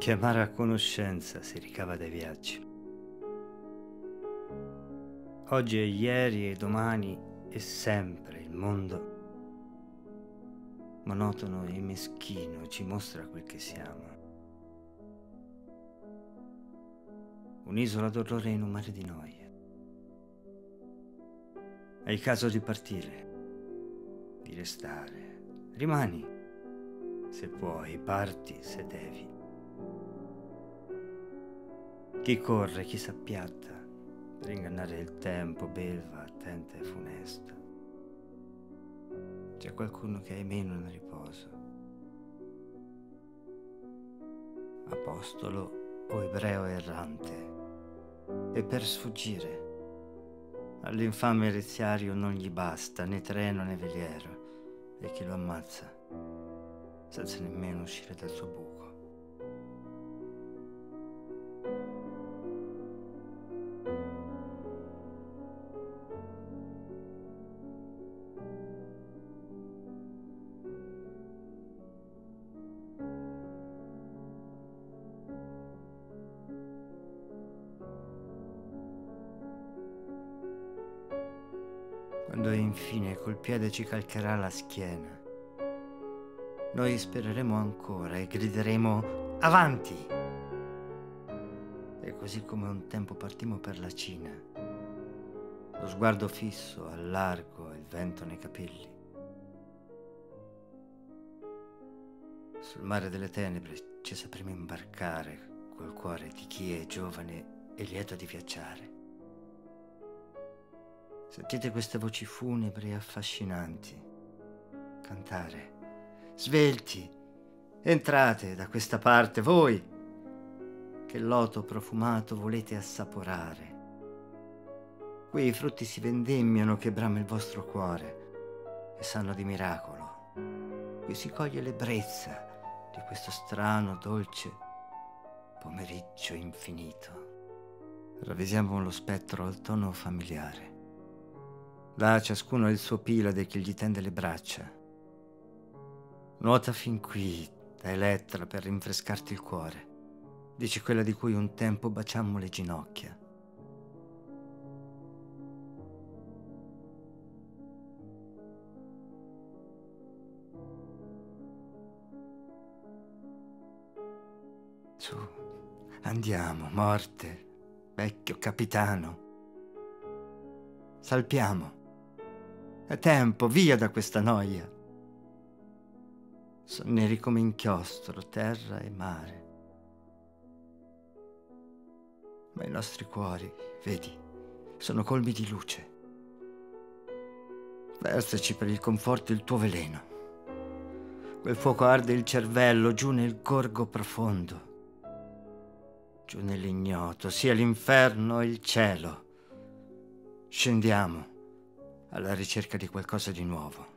Che amara conoscenza si ricava dai viaggi. Oggi e ieri e domani e sempre il mondo, monotono e meschino, ci mostra quel che siamo. Un'isola d'orrore in un mare di noia. È il caso di partire, di restare. Rimani, se puoi, parti se devi. Chi corre, chi s'appiatta, per ingannare il tempo, belva, attenta e funesta. C'è qualcuno che è meno in riposo. Apostolo o ebreo errante. E per sfuggire all'infame ereziario non gli basta né treno né veliero, e chi lo ammazza senza nemmeno uscire dal suo buco. Quando infine col piede ci calcherà la schiena, noi spereremo ancora e grideremo avanti. E così come un tempo partimmo per la Cina, lo sguardo fisso al largo e il vento nei capelli. Sul mare delle tenebre ci sapremo imbarcare col cuore di chi è giovane e lieto di viaggiare. Sentite queste voci funebri e affascinanti cantare. Svelti, entrate da questa parte voi, che il loto profumato volete assaporare. Qui i frutti si vendemmiano che brama il vostro cuore e sanno di miracolo. Qui si coglie l'ebbrezza di questo strano, dolce pomeriggio infinito. Ravvisiamo lo spettro al tono familiare. Là ciascuno ha il suo pilade che gli tende le braccia. Nuota fin qui, da Elettra, per rinfrescarti il cuore. Dice quella di cui un tempo baciammo le ginocchia. Su, andiamo, morte, vecchio capitano. Salpiamo. È tempo, via da questa noia. Sono neri come inchiostro, terra e mare. Ma i nostri cuori, vedi, sono colmi di luce. Versaci per il conforto il tuo veleno. Quel fuoco arde il cervello, giù nel gorgo profondo. Giù nell'ignoto, sia l'inferno e il cielo. Scendiamo alla ricerca di qualcosa di nuovo.